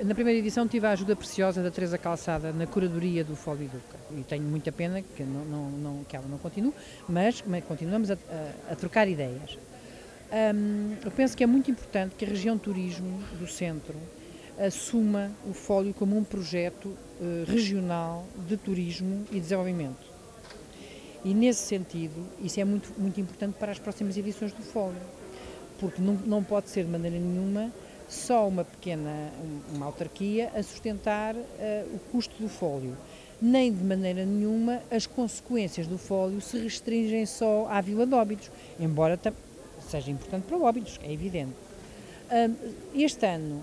Na primeira edição tive a ajuda preciosa da Teresa Calçada na curadoria do Fólio Educa e tenho muita pena que, que ela não continue, mas continuamos a trocar ideias. Eu penso que é muito importante que a região turismo do centro assuma o Fólio como um projeto regional de turismo e desenvolvimento. E nesse sentido, isso é muito, muito importante para as próximas edições do Fólio, porque não pode ser de maneira nenhuma só uma autarquia a sustentar o custo do Fólio. Nem de maneira nenhuma as consequências do Fólio se restringem só à Vila de Óbidos, embora seja importante para Óbidos, é evidente. Este ano,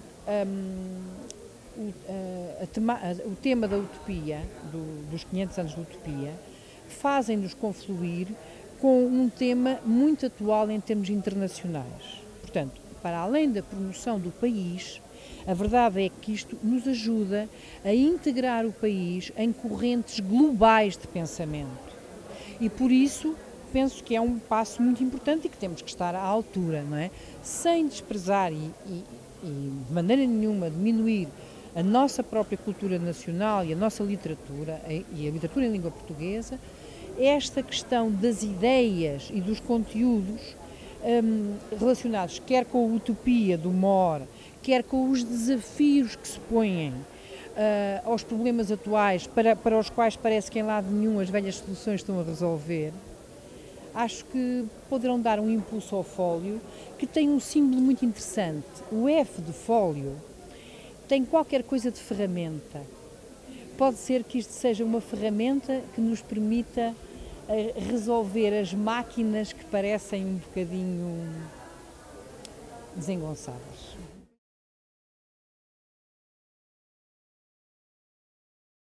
o tema da utopia, dos 500 anos de utopia, fazem-nos confluir com um tema muito atual em termos internacionais. Portanto, para além da promoção do país, a verdade é que isto nos ajuda a integrar o país em correntes globais de pensamento. E por isso penso que é um passo muito importante e que temos que estar à altura, não é? Sem desprezar e de maneira nenhuma diminuir a nossa própria cultura nacional e a nossa literatura, e a literatura em língua portuguesa, esta questão das ideias e dos conteúdos relacionados quer com a utopia do MOR, quer com os desafios que se põem aos problemas atuais, para os quais parece que em lado nenhum as velhas soluções estão a resolver, acho que poderão dar um impulso ao Fólio, que tem um símbolo muito interessante. O F de Fólio tem qualquer coisa de ferramenta. Pode ser que isto seja uma ferramenta que nos permita resolver as máquinas que parecem um bocadinho desengonçadas.